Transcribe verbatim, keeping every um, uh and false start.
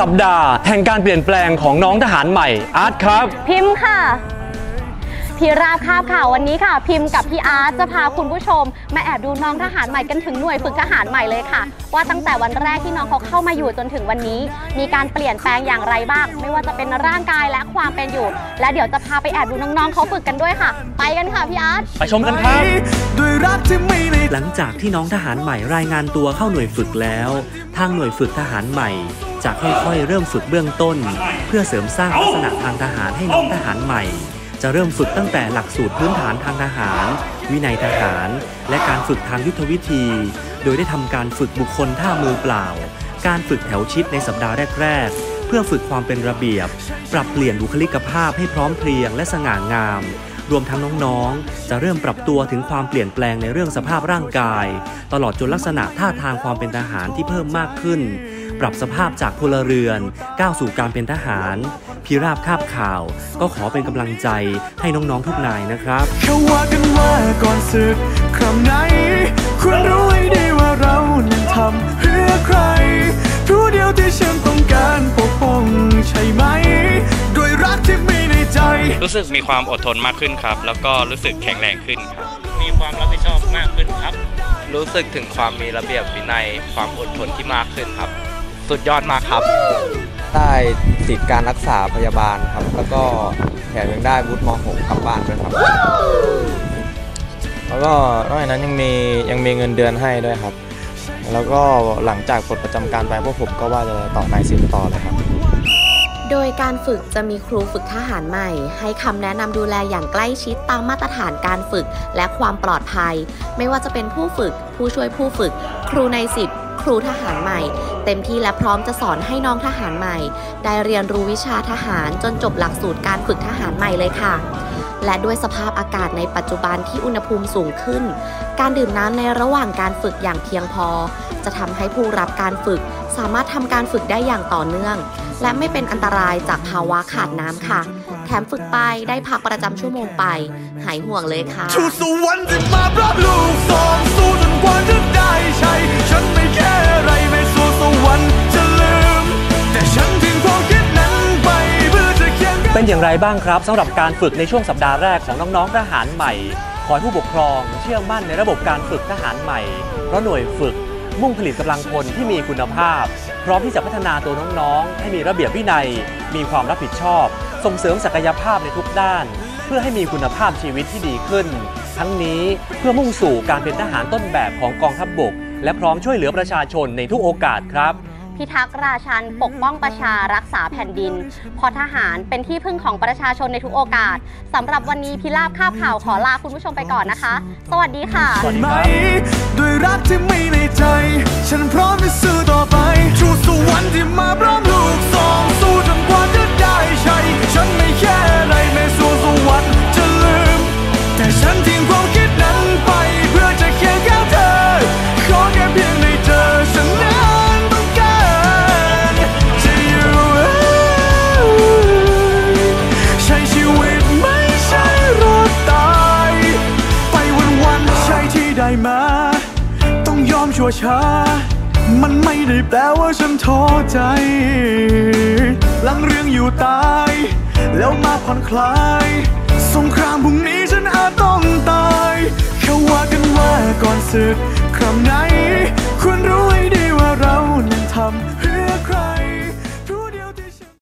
สัปดาห์แห่งการเปลี่ยนแปลงของน้องทหารใหม่อาร์ตครับพิมพ์ค่ะพี่ราบคาบข่าววันนี้ค่ะพิมพ์กับพี่อาร์ตจะพาคุณผู้ชมมาแอบดูน้องทหารใหม่กันถึงหน่วยฝึกทหารใหม่เลยค่ะว่าตั้งแต่วันแรกที่น้องเขาเข้ามาอยู่จนถึงวันนี้มีการเปลี่ยนแปลงอย่างไรบ้างไม่ว่าจะเป็นร่างกายและความเป็นอยู่และเดี๋ยวจะพาไปแอบดูน้องๆเขาฝึกกันด้วยค่ะไปกันค่ะพี่อาร์ตไปชมกันครับหลังจากที่น้องทหารใหม่รายงานตัวเข้าหน่วยฝึกแล้วทางหน่วยฝึกทหารใหม่จะค่อยๆเริ่มฝึกเบื้องต้นเพื่อเสริมสร้างลักษณะทางทหารให้น้องทหารใหม่จะเริ่มฝึกตั้งแต่หลักสูตรพื้นฐานทางทหารวินัยทหารและการฝึกทางยุทธวิธีโดยได้ทำการฝึกบุคคลท่ามือเปล่าการฝึกแถวชิดในสัปดาห์แรกๆเพื่อฝึกความเป็นระเบียบปรับเปลี่ยนบุคลิกภาพให้พร้อมเพรียงและสง่างามรวมทั้งน้องๆจะเริ่มปรับตัวถึงความเปลี่ยนแปลงในเรื่องสภาพร่างกายตลอดจนลักษณะท่าทางความเป็นทหารที่เพิ่มมากขึ้นปรับสภาพจากพลเรือนก้าวสู่การเป็นทหารพี่ราบคาบข่าวก็ขอเป็นกำลังใจให้น้องๆทุกนายนะครับเขาว่ากันว่าก่อนศึกครั้งไหนควรรู้ให้ดีว่าเรานั้นทำเพื่อใครผู้เดียวที่ฉันต้องการปกป้องใช่ไหมด้วยรักที่มีในใจรู้สึกมีความอดทนมากขึ้นครับแล้วก็รู้สึกแข็งแรงขึ้นครับมีความรับผิดชอบมากขึ้นครับรู้สึกถึงความมีระเบียบวินัยความอดทนที่มากขึ้นครับสุดยอดมากครับได้สิทธิการรักษาพยาบาลครับแล้วก็แถมยังได้วุฒิม หก กลับบ้านด้วยครับแล้วก็นอกจากนั้นยังมียังมีเงินเดือนให้ด้วยครับแล้วก็หลังจากปลดประจำการไปพวกผมก็ว่าจะต่อนายสิบต่อเลยครับโดยการฝึกจะมีครูฝึกทหารใหม่ให้คำแนะนำดูแลอย่างใกล้ชิดตามมาตรฐานการฝึกและความปลอดภัยไม่ว่าจะเป็นผู้ฝึกผู้ช่วยผู้ฝึกครูในสิบครูทหารใหม่เต็มที่และพร้อมจะสอนให้น้องทหารใหม่ได้เรียนรู้วิชาทหารจนจบหลักสูตรการฝึกทหารใหม่เลยค่ะและด้วยสภาพอากาศในปัจจุบันที่อุณหภูมิสูงขึ้นการดื่มน้ำในระหว่างการฝึกอย่างเพียงพอจะทำให้ผู้รับการฝึกสามารถทำการฝึกได้อย่างต่อเนื่องและไม่เป็นอันตรายจากภาวะขาดน้ำค่ะแถมฝึกไปได้พักประจำชั่วโมงไปหายห่วงเลยค่ะชูสวรรค์ที่มาพรับลูกสองสู้จนกว่าจะได้ใช่ฉันไม่แค่อะไรไม่สู้สวรรค์จะลืมแต่ฉันทิ้งความคิดนั้นไปเพื่อจะเขียนเป็นอย่างไรบ้างครับสำหรับการฝึกในช่วงสัปดาห์แรกของน้องๆทหารใหม่ขอให้ผู้ปกครองเชื่อมั่นในระบบการฝึกทหารใหม่เพราะหน่วยฝึกมุ่งผลิตกำลังพลที่มีคุณภาพพร้อมที่จะพัฒนาตัวน้องๆให้มีระเบียบวินัยมีความรับผิดชอบส่งเสริมศักยภาพในทุกด้านเพื่อให้มีคุณภาพชีวิตที่ดีขึ้นทั้งนี้เพื่อมุ่งสู่การเป็นทหารต้นแบบของกองทัพบกและพร้อมช่วยเหลือประชาชนในทุกโอกาสครับพิทักษ์ราชันปกป้องประชารักษาแผ่นดินพอทหารเป็นที่พึ่งของประชาชนในทุกโอกาสสำหรับวันนี้พิราบคาบข่าวขอลาคุณผู้ชมไปก่อนนะคะสวัสดีค่ะสวัสดีครับด้วยรักที่มีในใจฉันพร้อมจะสู้ต่อไปชูสวรรค์ที่มาพร้อมลูกสองสู้จนกว่าจะได้ใช่ฉันไม่แค่อะไรไม่สู้สวรรค์จะลืมแต่ฉันทิ้งความคิดนั้นไปเพื่อจะเคียงข้างเธอขอแค่เพียงได้เจอฉันนั้นต้องการจะอยู่ใช้ชีวิตไม่ใช่รอดตายไปวันๆใช่ที่ได้มาต้องยอมชั่วช้ามันไม่ได้แปลว่าฉันท้อใจหลังเรื่องอยู่ตายแล้วมาผ่อนคลายสงครามพรุ่งนี้ฉันอาจต้องตายเขาว่ากันว่าก่อนศึก